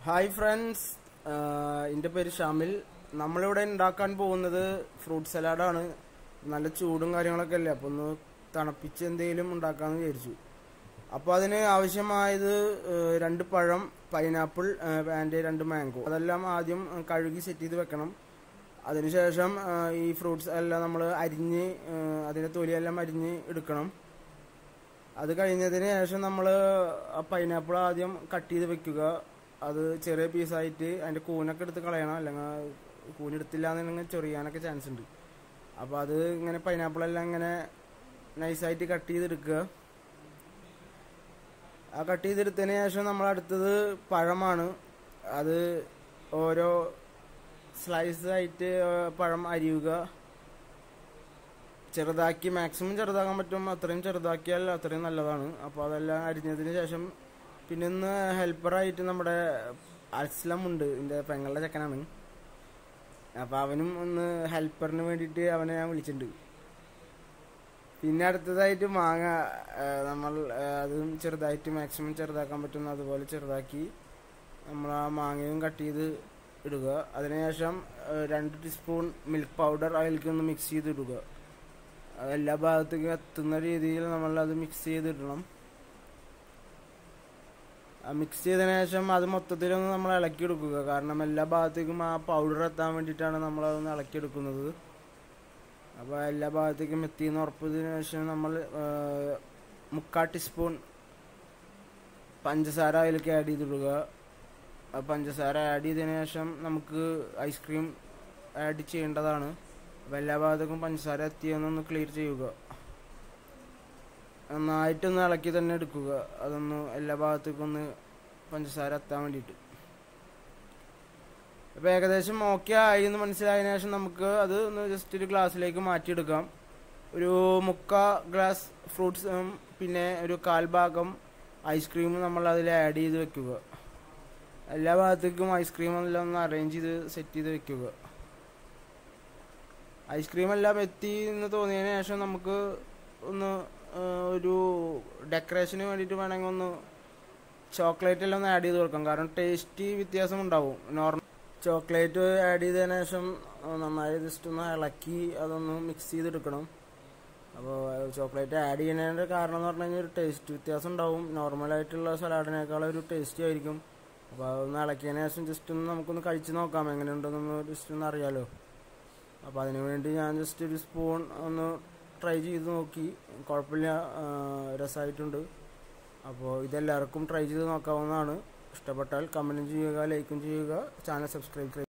Hi friends, എൻ്റെ പേര് ഷാമിൽ. നമ്മളിവിടെ ഉണ്ടാക്കാൻ പോകുന്നത് ഫ്രൂട്ട് സലാഡാണ്. നല്ല ചൂടും കാര്യങ്ങളൊക്കെ അല്ലേ, അപ്പോൾ ഒന്ന് തണുപ്പിച്ച് എന്തെങ്കിലും ഉണ്ടാക്കാമെന്ന് വിചാരിച്ചു. അപ്പോൾ അതിന് ആവശ്യമായത് 2 പഴം, പൈനാപ്പിൾ ആൻഡ് 2 മാംഗോ. അതെല്ലാം ആദ്യം കഴുകി സെറ്റ് ചെയ്ത് വെക്കണം. അതിനുശേഷം ഈ ഫ്രൂട്ട്സ് എല്ലാം നമ്മൾ അരിഞ്ഞ് അതിൻ്റെ തൊലിയെല്ലാം അരിഞ്ഞ് എടുക്കണം. അത് കഴിഞ്ഞതിന് ശേഷം നമ്മൾ ആ പൈനാപ്പിൾ ആദ്യം കട്ട് ചെയ്ത് വെക്കുക. അത് ചെറിയ പീസായിട്ട് അതിൻ്റെ കൂനൊക്കെ എടുത്ത് കളയണം, അല്ലെങ്കിൽ കൂനെടുത്തില്ല എന്നുണ്ടെങ്കിൽ ചൊറിയാനൊക്കെ ചാൻസ് ഉണ്ട്. അപ്പോൾ അത് ഇങ്ങനെ പൈനാപ്പിളെല്ലാം ഇങ്ങനെ നൈസായിട്ട് കട്ട് ചെയ്തെടുക്കുക. ആ കട്ട് ചെയ്തെടുത്തതിന് ശേഷം നമ്മൾ അടുത്തത് പഴമാണ്. അത് ഓരോ സ്ലൈസായിട്ട് പഴം അരിയുക. ചെറുതാക്കി, മാക്സിമം ചെറുതാക്കാൻ പറ്റും അത്രയും ചെറുതാക്കിയാൽ അത്രയും നല്ലതാണ്. അപ്പോൾ അതെല്ലാം അരിഞ്ഞതിന് ശേഷം പിന്നെ ഇന്ന് ഹെൽപ്പറായിട്ട് നമ്മുടെ അസ്ലം ഉണ്ട്, എൻ്റെ പെങ്ങളുടെ ചെക്കനാണ്. അപ്പോൾ അവനും ഒന്ന് ഹെൽപ്പറിന് വേണ്ടിയിട്ട് അവനെ ഞാൻ വിളിച്ചിട്ടുണ്ട്. പിന്നെ അടുത്തതായിട്ട് മാങ്ങ, നമ്മൾ അതും ചെറുതായിട്ട് മാക്സിമം ചെറുതാക്കാൻ പറ്റുന്ന അതുപോലെ ചെറുതാക്കി നമ്മൾ ആ മാങ്ങയും കട്ട് ചെയ്ത് ഇടുക. അതിനുശേഷം 2 ടീസ്പൂൺ മിൽക്ക് പൗഡർ അതിലേക്ക് ഒന്ന് മിക്സ് ചെയ്തിടുക. എല്ലാ ഭാഗത്തേക്കും എത്തുന്ന രീതിയിൽ നമ്മളത് മിക്സ് ചെയ്തിടണം. മിക്സ് ചെയ്തതിന് ശേഷം അത് മൊത്തത്തിലൊന്ന് നമ്മൾ ഇളക്കിയെടുക്കുക. കാരണം എല്ലാ ഭാഗത്തേക്കും ആ പൗഡർ എത്താൻ വേണ്ടിയിട്ടാണ് നമ്മളതൊന്ന് ഇളക്കിയെടുക്കുന്നത്. അപ്പോൾ എല്ലാ ഭാഗത്തേക്കും എത്തിയെന്ന് ഉറപ്പതിന് ശേഷം നമ്മൾ 3/4 ടീസ്പൂൺ പഞ്ചസാര അതിലേക്ക് ആഡ് ചെയ്തിടുക. പഞ്ചസാര ആഡ് ചെയ്തതിന് ശേഷം നമുക്ക് ഐസ്ക്രീം ആഡ് ചെയ്യേണ്ടതാണ്. അപ്പോൾ എല്ലാ ഭാഗത്തേക്കും പഞ്ചസാര എത്തിയെന്നൊന്ന് ക്ലിയർ ചെയ്യുക. നന്നായിട്ടൊന്ന് ഇളക്കി തന്നെ എടുക്കുക. അതൊന്ന് എല്ലാ ഭാഗത്തേക്കും ഒന്ന് പഞ്ചസാര എത്താൻ വേണ്ടിയിട്ട്. അപ്പോൾ ഏകദേശം ഓക്കെ ആയി എന്ന് മനസ്സിലായതിനു ശേഷം നമുക്ക് അത് ഒന്ന് ജസ്റ്റ് ഒരു ഗ്ലാസ്സിലേക്ക് മാറ്റിയെടുക്കാം. ഒരു 3/4 ഗ്ലാസ് ഫ്രൂട്ട്സും പിന്നെ ഒരു 1/4 ഭാഗം ഐസ്ക്രീമും നമ്മൾ അതിൽ ആഡ് ചെയ്ത് വെക്കുക. എല്ലാ ഭാഗത്തേക്കും ഐസ്ക്രീമെല്ലാം ഒന്ന് അറേഞ്ച് ചെയ്ത് സെറ്റ് ചെയ്ത് വെക്കുക. ഐസ്ക്രീം എല്ലാം എത്തി എന്ന് തോന്നിയതിന് ശേഷം നമുക്ക് ഒന്ന് ഒരു ഡെക്കറേഷന് വേണ്ടിയിട്ട് വേണമെങ്കിൽ ഒന്ന് ചോക്ലേറ്റ് എല്ലാം ഒന്ന് ആഡ് ചെയ്ത് കൊടുക്കാം. കാരണം ടേസ്റ്റ് വ്യത്യാസം ഉണ്ടാവും. നോർമൽ ചോക്ലേറ്റ് ആഡ് ചെയ്തതിന് ശേഷം നന്നായി ജസ്റ്റ് ഒന്ന് ഇളക്കി അതൊന്ന് മിക്സ് ചെയ്തെടുക്കണം. അപ്പോൾ ചോക്ലേറ്റ് ആഡ് ചെയ്യുന്നതിൻ്റെ കാരണം എന്ന് പറഞ്ഞു കഴിഞ്ഞാൽ ഒരു ടേസ്റ്റ് വ്യത്യാസം ഉണ്ടാവും. നോർമലായിട്ടുള്ള സലാഡിനേക്കാളും ഒരു ടേസ്റ്റ് ആയിരിക്കും. അപ്പോൾ അതൊന്ന് ഇളക്കിയതിന് ശേഷം ജസ്റ്റ് ഒന്ന് നമുക്കൊന്ന് കഴിച്ച് നോക്കാം എങ്ങനെയുണ്ടെന്നൊന്ന് ജസ്റ്റ് ഒന്ന് അറിയാമല്ലോ. അപ്പോൾ അതിനു വേണ്ടി ഞാൻ ജസ്റ്റ് ഒരു സ്പൂൺ ഒന്ന് ട്രൈ ചെയ്ത് നോക്കി. കുഴപ്പമില്ല, രസമായിട്ടുണ്ട്. അപ്പോൾ ഇതെല്ലാവർക്കും ട്രൈ ചെയ്ത് നോക്കാവുന്നതാണ്. ഇഷ്ടപ്പെട്ടാൽ കമൻറ്റും ചെയ്യുക, ലൈക്കും ചെയ്യുക, ചാനൽ സബ്സ്ക്രൈബ് ചെയ്യുക.